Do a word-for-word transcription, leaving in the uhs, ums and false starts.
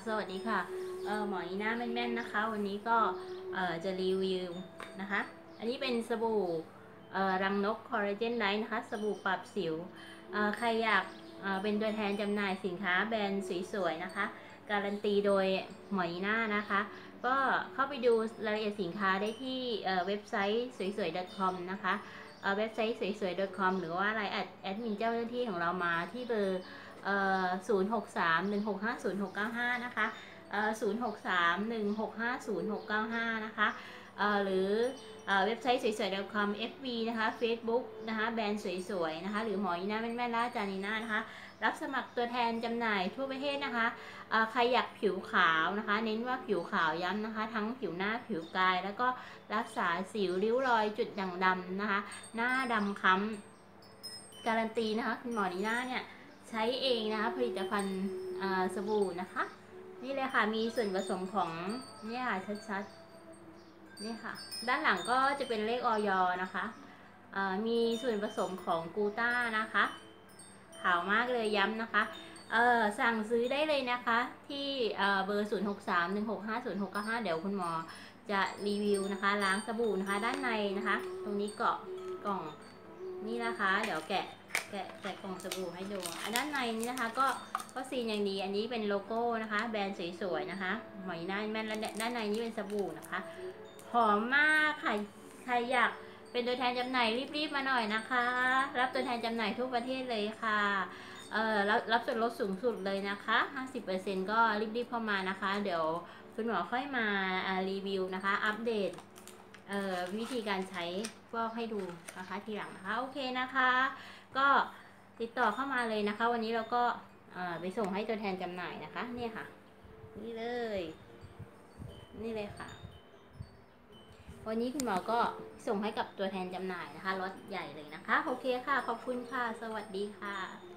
สวัสดีค่ะเออหมออีน่าแม่นๆนะคะวันนี้ก็เออจะรีวิวนะคะอันนี้เป็นสบู่เออรังนกคอลลาเจนไนท์นะคะสบู่ปรับสิวเออใครอยากเออเป็นตัวแทนจำหน่ายสินค้าแบรนด์สวยๆนะคะการันตีโดยหมออีน่านะคะก็เข้าไปดูรายละเอียดสินค้าได้ที่เว็บไซต์สวยๆ .com นะคะเว็บไซต์สวยๆ .com หรือว่าไลน์แอดมินเจ้าหน้าที่ของเรามาที่เบอร์ศูนย์หกสามหนึ่งหกห้าศูนย์หกเก้าห้านะคะศูนย์หกสามหนึ่งหกห้าศูนย์หกเก้าห้านะคะหรือเว็บไซต์สวยๆ .com เอฟ บี นะคะ Facebook นะคะแบรนด์สวยๆนะคะหรือหมออีน่าแม่นๆและอาจารย์อีน่านะคะรับสมัครตัวแทนจำหน่ายทั่วประเทศนะคะใครอยากผิวขาวนะคะเน้นว่าผิวขาวย้ำนะคะทั้งผิวหน้าผิวกายแล้วก็รักษาสิวริ้วรอยจุดด่างดำนะคะหน้าดำค้ำการันตีนะคะคุณหมออีน่าเนี่ยใช้เองนะคะผลิตภัณฑ์สบู่นะคะนี่เลยค่ะมีส่วนผสมของเนี่ยค่ะชัดๆนี่ค่ะด้านหลังก็จะเป็นเลขออยนะคะมีส่วนผสมของกูต้านะคะขาวมากเลยย้ำนะคะเออสั่งซื้อได้เลยนะคะที่เบอร์ศูนย์หกสามหนึ่งหกห้าศูนย์หกเก้าห้าเดี๋ยวคุณหมอจะรีวิวนะคะล้างสบู่นะคะด้านในนะคะตรงนี้เกาะกล่องนี่นะคะเดี๋ยวแกะแกะแกะกล่องสบู่ให้ดูด้านในนี้นะคะก็ก็ซีนอย่างดีอันนี้เป็นโลโก้นะคะแบรนด์สวยๆนะคะหมอยหน้าแม่นและด้านในนี้เป็นสบู่นะคะหอมมากค่ะใครอยากเป็นตัวแทนจำหน่ายรีบๆมาหน่อยนะคะรับตัวแทนจำหน่ายทั่วประเทศเลยค่ะเอ่อรับรับส่วนลดสูงสุดเลยนะคะ ห้าสิบเปอร์เซ็นต์ ก็รีบๆเข้ามานะคะเดี๋ยวคุณหมอค่อยมารีวิวนะคะอัปเดตวิธีการใช้ฟอกให้ดูนะคะทีหลังนะคะโอเคนะคะก็ติดต่อเข้ามาเลยนะคะวันนี้เราก็ไปส่งให้ตัวแทนจำหน่ายนะคะเนี่ยค่ะนี่เลยนี่เลยค่ะวันนี้คุณหมอก็ส่งให้กับตัวแทนจำหน่ายนะคะรถใหญ่เลยนะคะโอเคค่ะขอบคุณค่ะสวัสดีค่ะ